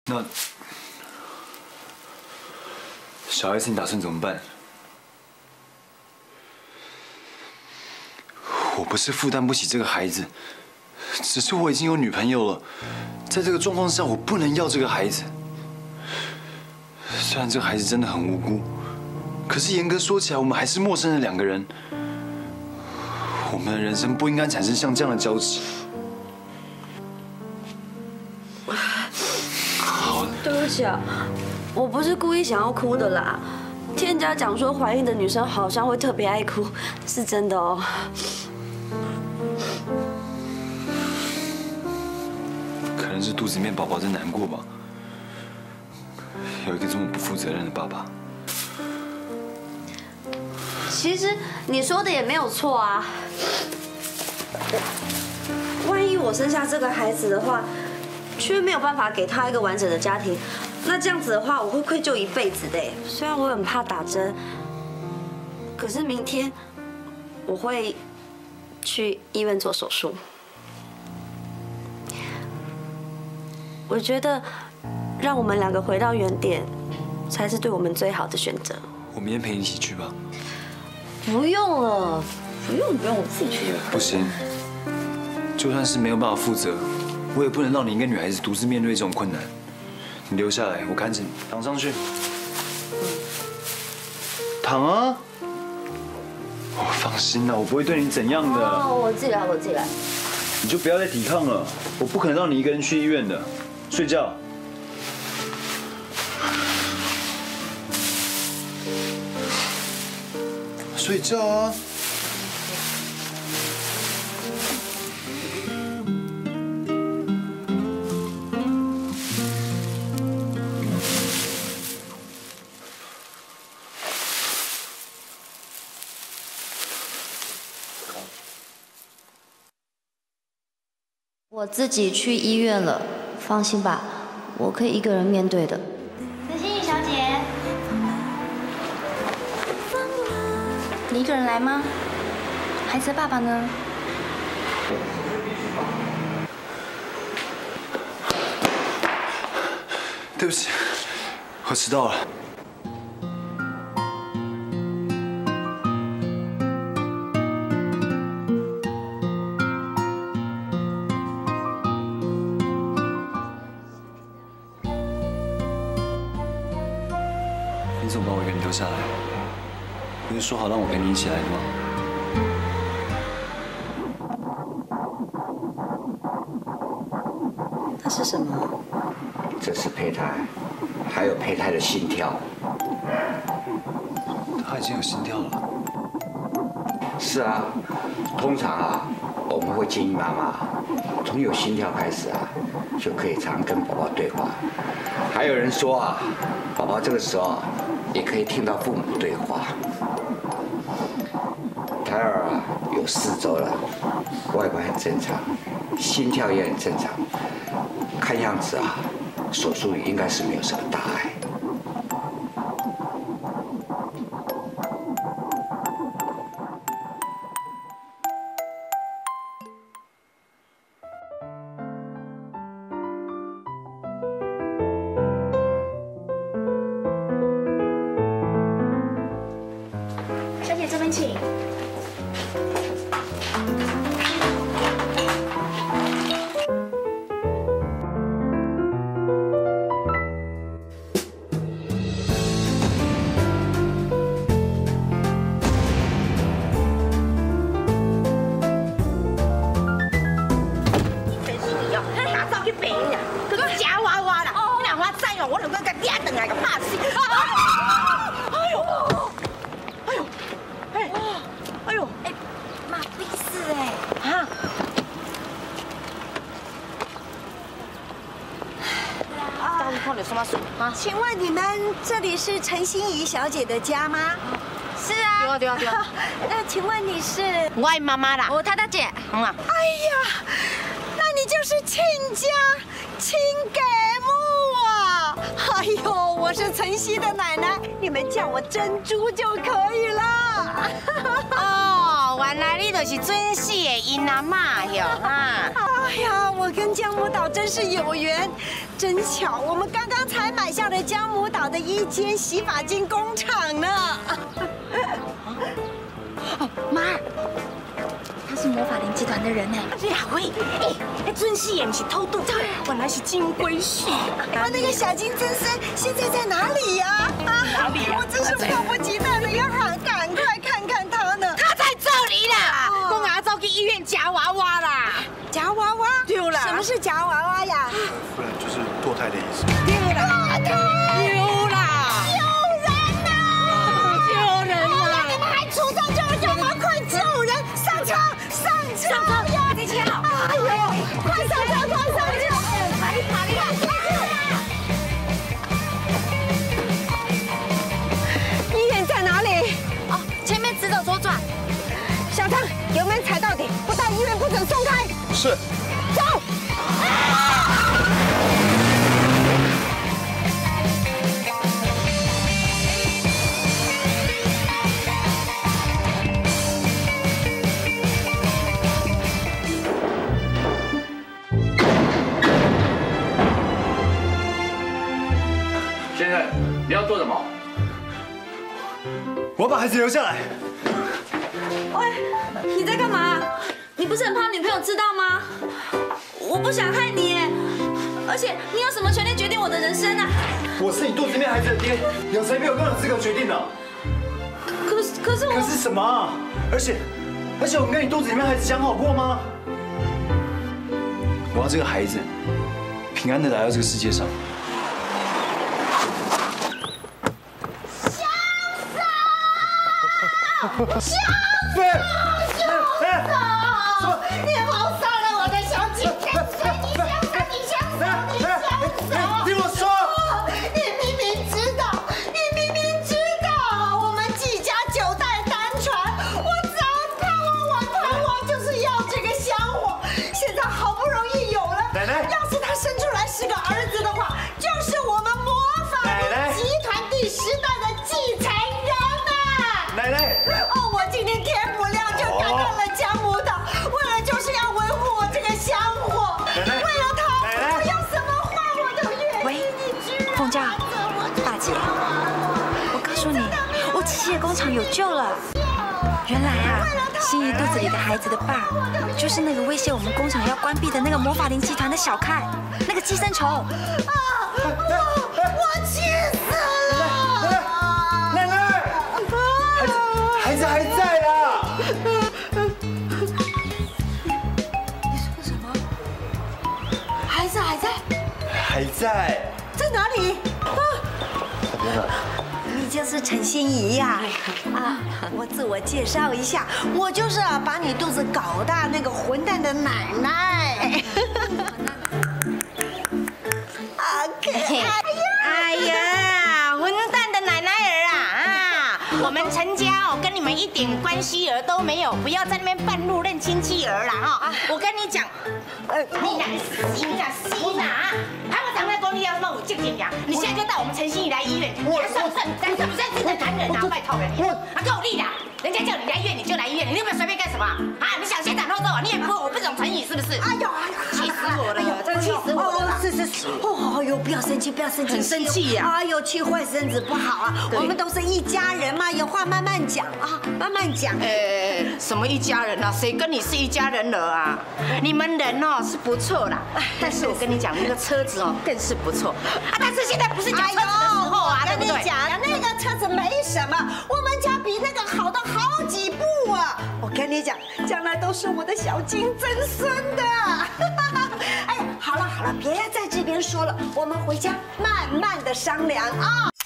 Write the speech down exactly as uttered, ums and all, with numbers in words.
那小 S， 你打算怎么办？我不是负担不起这个孩子，只是我已经有女朋友了，在这个状况下，我不能要这个孩子。虽然这个孩子真的很无辜，可是严格说起来，我们还是陌生的两个人，我们的人生不应该产生像这样的交集。 对不起啊，我不是故意想要哭的啦。听人家讲说，怀孕的女生好像会特别爱哭，是真的哦。 可能是肚子里面宝宝在难过吧，有一个这么不负责任的爸爸。 其实你说的也没有错啊。万一我生下这个孩子的话， 却没有办法给他一个完整的家庭，那这样子的话，我会愧疚一辈子的。虽然我很怕打针，可是明天我会去医院做手术。我觉得让我们两个回到原点，才是对我们最好的选择。 我明天陪你一起去吧。 不用了，不用不用，我自己去。 不行，就算是没有办法负责。 我也不能让你一个女孩子独自面对这种困难，你留下来，我看着你躺上去，躺啊！我放心啦，我不会对你怎样的。 哦，我自己来，我自己来。 你就不要再抵抗了，我不可能让你一个人去医院的。睡觉。睡觉啊！ 我自己去医院了，放心吧，我可以一个人面对的。 陈心怡小姐，你一个人来吗？孩子的爸爸呢？ 对不起，我迟到了。 你怎么把我一个人丢下来？不是说好让我陪你一起来的吗？ 那是什么？ 这是胚胎，还有胚胎的心跳。 他已经有心跳了。 是啊，通常啊，我们会建议妈妈从有心跳开始啊，就可以常跟宝宝对话。还有人说啊，宝宝这个时候啊。 也可以听到父母对话。胎儿啊有四周了，外观很正常，心跳也很正常。看样子啊，手术应该是没有什么大碍。 这边请。 真是你哦，哪早去病啊？可是假娃娃啦，你两花再用，我两个给抓回来个怕死。哎呦！ 哎呦，哎，妈，没事哎，啊！到底碰到什么事啊？ 请问你们这里是陈心怡小姐的家吗？ 是啊。对啊，对啊，对啊。 那请问你是？ 我的妈妈啦， 我太太姐。 嗯啊。 哎呀，那你就是亲家亲家母啊！哎呦喂！ 我是晨曦的奶奶，你们叫我珍珠就可以了。 哦，原来你就是准时的因阿妈哟啊！ 哎呀，我跟江母岛真是有缘，真巧，我们刚刚才买下了江母岛的一间洗发精工厂呢。 哦，妈，他是魔法林集团的人呢。 两位，哎，那准时也不是偷渡，原来是金龟婿。 啊，那个小金真身现在在哪里呀？ 哪里呀？ 我真是迫不及待的要喊，赶快看看他呢。 他在这里啦！我拿走去医院夹娃娃啦。 夹娃娃？ 对啦。 什么是夹娃娃呀？ 不然就是堕胎的意思。 对啦。有啦。 救人呐！ 救人啦！ 你们还出动救人干嘛？快救人！上车！上车！上车呀！ 再见好。 哎呦，快上车！快上车！ 哪里哪里哪里？ 医院在哪里？ 哦，前面直走左转。 小张，油门踩到底，不到医院不准松开。 是。 走。 先生，你要做什么？ 我要把孩子留下来。 喂，你在干嘛？你不是很怕女朋友知道吗？我不想害你耶，而且你有什么权利决定我的人生啊？ 我是你肚子里面孩子的爹，有谁比我更有资格决定呢？ 可是可是我可是什么啊？而且而且我们跟你肚子里面孩子讲好过吗？我要这个孩子平安的来到这个世界上。 小嫂，小嫂，你谋杀了我的小姐姐，你想死，你想死，你想死！ 听我说， 你明明知道，你明明知道，我们季家九代单传，我早盼望我盼望就是要这个香火，现在好不容易有了， 奶奶， 要是他生出来是个儿子的话，就是我们魔法林集团第十代的继承人啊！ 奶奶。 哦，我今天天不亮就赶到了江母岛，为了就是要维护我这个香火，为了他，我有什么话我都愿意。 喂，凤娇，大姐，我告诉你，我七七的工厂有救了。原来啊，心怡肚子里的孩子的爸，就是那个威胁我们工厂要关闭的那个魔法林集团的小看，那个寄生虫。啊， 我我气死了！ 奶奶，孩子孩子还在啦。 你说什么？孩子还在？ 还在。 在哪里？啊！ 在边上。 你就是陈心怡呀！啊，我自我介绍一下，我就是啊把你肚子搞大那个混蛋的奶奶。啊，可爱呀！ 哎呀，混蛋的奶奶儿啊啊！我们陈家哦跟你们一点关系儿都没有，不要在那边半路认亲戚儿啦哈！我跟你讲，呃，你哪西哪西哪，还我长在公里要那么有敬敬呀！你现在就带我们陈心怡来医院，你还算不算？咱算不算是个男人啊？拜托了你，啊够力的！人家叫你来医院你就来医院，你有没有随便干什么啊？你想先斩后奏啊？你也不我不懂诚意是不是？ 哎呦哎呦， 气死我了！真气死我了！ 是是是，哦呦，不要生气，不要生气， 很生气呀！ 哎呦，气坏身子不好啊！我们都是一家人嘛，有话慢慢讲啊，慢慢讲。 呃，什么一家人啊？谁跟你是一家人了啊？你们人哦是不错啦，但是我跟你讲，那个车子哦更是不错啊。但是现在不是讲车子的时候啊，对不对？ 跟你讲，那个车子没什么，我们家比那个好的好几步啊！我跟你讲，将来都是我的小金曾孙的。哎呀，好了好了，别在这边说了，我们回家慢慢的商量啊。